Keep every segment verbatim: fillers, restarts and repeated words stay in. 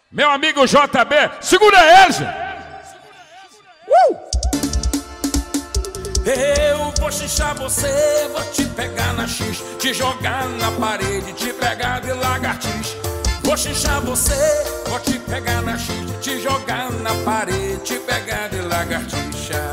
Meu amigo J B, segura ele, gente. Uh! Eu vou xixar você, vou te pegar na X, te jogar na parede, te pegar de lagartixa. Vou xixar você, vou te pegar na X, te jogar na parede, te pegar de lagartixa.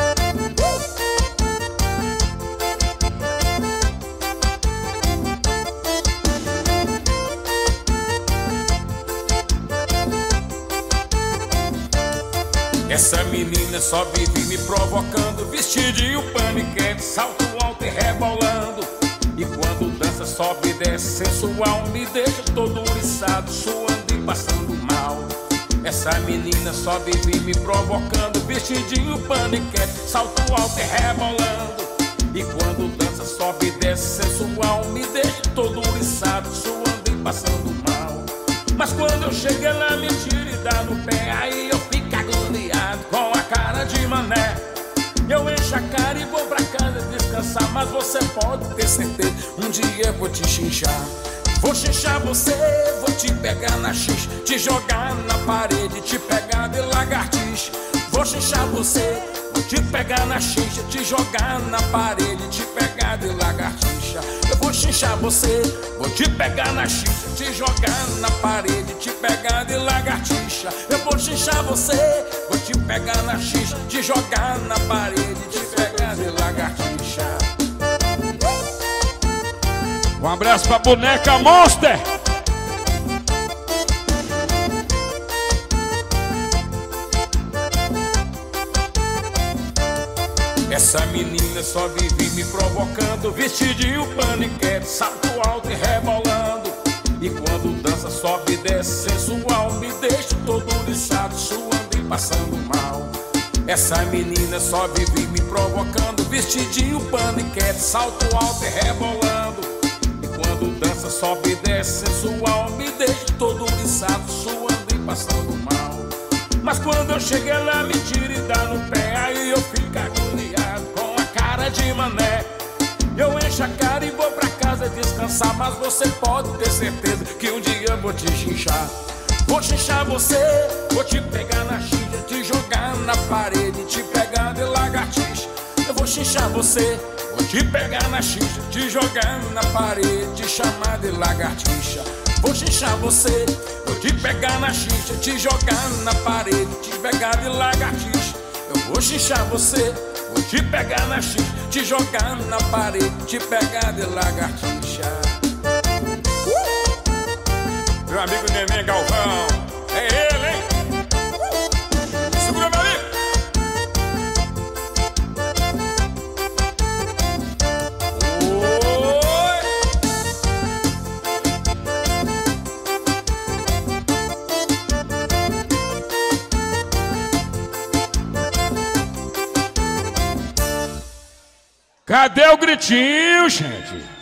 Essa menina só vive me provocando, vestidinho paniquete, salto alto e rebolando. E quando dança sobe e desce sensual, me deixa todo oriçado, suando e passando mal. Essa menina só vive me provocando, vestidinho paniquete, salto alto e rebolando. E quando dança sobe e desce sensual, me deixa todo oriçado, suando e passando mal. Mas quando eu chego ela me tira e dá no pé, aí eu fico agoniado com a cara de mané. Eu encho a cara e vou pra casa descansar, mas você pode ter certeza, um dia eu vou te xinchar. Vou xinchar você, vou te pegar na X, te jogar na parede, te pegar de lagartixa. Vou xinchar você, vou te pegar na X, te jogar na parede, te pegar de lagartixa. Eu vou xinchar você, vou te pegar na X, te jogar na parede, te pegar de lagartixa. Eu vou xinchar você, vou te pegar na X, te jogar na parede, te pegar de lagartixa. Um abraço pra boneca Monster. Essa menina só vive me provocando, vestidinho paniquete, salto alto e rebolando. E quando dança sobe e desce sensual, me deixa todo oriçado, suando e passando mal. Essa menina só vive me provocando, vestidinho paniquete, salto alto e rebolando. E quando dança sobe e desce sensual, me deixa todo oriçado, suando e passando mal. Mas quando eu chego ela me tira e dá no pé, aí eu fico agoniado com a cara de mané. Eu encho a cara e vou pra casa descansar, mas você pode ter certeza que um dia eu vou te xinchar. Vou xinchar você, vou te pegar na xincha, te jogar na parede, te pegar de lagartixa. Eu vou xinchar você, vou te pegar na xincha, te jogar na parede, te chamar de lagartixa. Vou xinchar você, vou te pegar na xincha, te jogar na parede, te pegar de lagartixa. Eu vou xinchar você, vou te pegar na xincha, te jogar na parede, te pegar de lagartixa. uh! Meu amigo Neném Galvão, é ele, hein? uh! Segura meu amigo. Cadê o gritinho, gente?